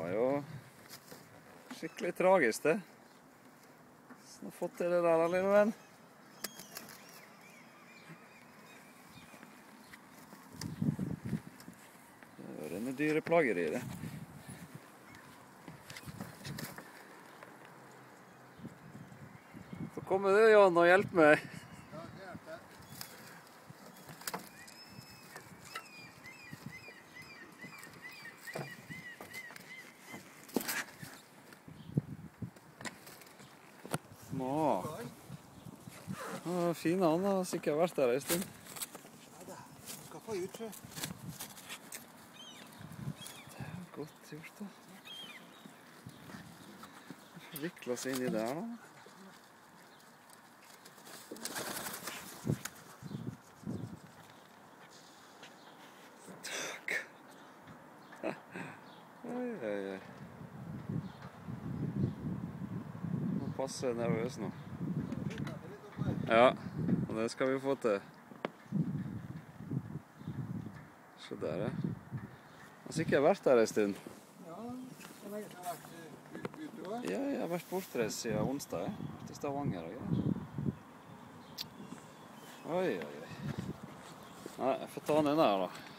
var jo skikkelig tragisk, det. Så har fått til det der, lille venn. Det var denne dyreplageri, det. Så kommer du, Jan, og hjelper meg. Ja, det hjelper. Nå. Fine han har sikkert vært der en stund. Ja da, skal få ut, så. Det er godt gjort, da. Vikler seg inn i der, da. Takk. Oi, oi, oi. Nå passer jeg nervøs nå. Ja, og det skal vi få til. Se der, ja. Jeg har sikkert vært der en stund. Ja, så lenge jeg har vært ute også. Ja, jeg har vært borte siden onsdag, jeg. Til Stavanger og greier. Oi, oi, oi. Nei, jeg får ta den der da.